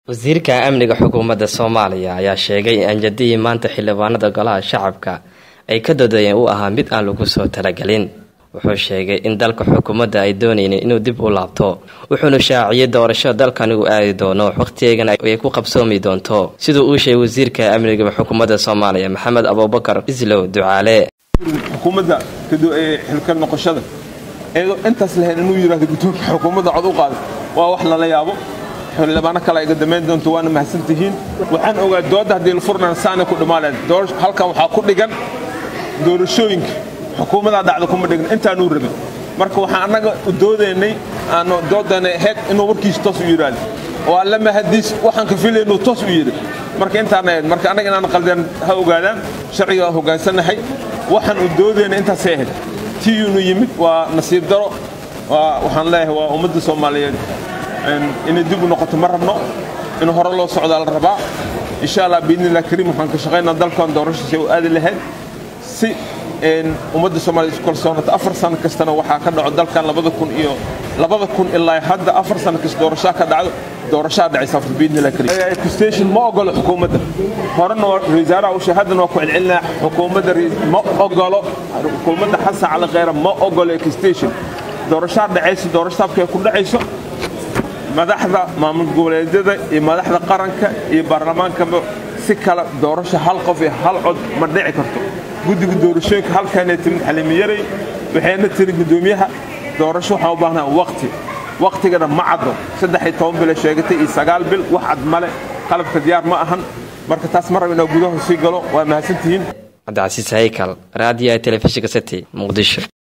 wasiirka amniga xukuumadda Soomaaliya ayaa sheegay in anjadii maanta xildhibaanada golaha shacabka ay ka doodayeen uu ahaa mid aan lagu soo talagalin. Wuxuu sheegay in dalka xukuumadda ay doonayeen inuu dib u laabto, wuxuuna shaaciyay doorashada dalkan uu aadi doono waqtigeena ay ku qabsoomi doonto, sidoo uu sheegay wasiirka amniga xukuumadda Soomaaliya Maxamed Abuubakar Islow Ducaale. xukuumadda kadoo ay xilka noqoshada eedo intaas lahayn inuu yiraahdo guddoonka xukuumadda cod u qaado waa wax la yaabo. xildhibaano kale ay gadameen doonto waana mahadsantihiin. waxaan ogaa dooda hadii la furnaan saana ku dhamaadeen halkan waxaa ku dhigan doorashooyinka xukuumadda dhacdo kuma dhigan intaanu rabin. marka waxaan anaga u doodeynay aanu doodanay head inuu warkiis toos u yiraahdo oo alla ma hadis waxaan ka filayay inuu toos u yiraahdo. marka intaanay marka anaga inaan qaldan ha ogaadaan sharciga hogaansanahay waxaan u doodeynay intaas ahayd tiinu yimid waa nasiib daro waxaan leeyahay waa ummadda Soomaaliyeed in dib u noqoto marabno in hore loo socdo la rabaa insha Allah biidnillah kariim waxaan ka shaqeynaa dalkan doorashada oo aad lahayd si ummadda Soomaaliyeed isku kalsoonata 4 sano kastana waxa ka dhaco dalkan 2000 ilaa hadda 4 sano kasta doorasho dhacaysa biidnillah kariim station ma ogolo xukuumadda horena wasaaraha shahadana ku celcelinaa xukuumadda ma ogolo xukuumadda xasan cali khayra ma ogolo station doorasho dhacaysa doorashada ku dhacayso madaxda maamul goboleedyada iyo madaxda qaranka iyo baarlamaanka si kala doorasho hal qof iyo hal cod ma dhici karto. guddiga doorashooyinka halkan ay timid xalimiyaray waxayna tiri gudoomiyaha doorasho waxa u baahnaa waqtigana ma caddo 13 bil sheegatay iyo 9 bil wax cad male qalabka diyaar ma ahan. marka taas mar inuu gudaha sii galo waa mahadsantihiin. Cabdi Casiis Haykal, raadiyaha telefishinka City, Muqdisho.